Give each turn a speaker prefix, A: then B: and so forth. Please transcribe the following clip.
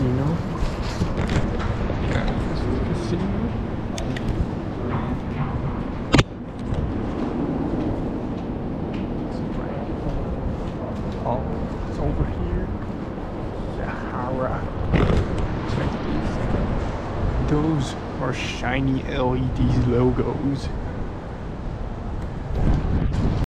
A: casino. Yeah, this is the casino. Oh, it's over here. Sahara. Check this out. Those are shiny LED logos.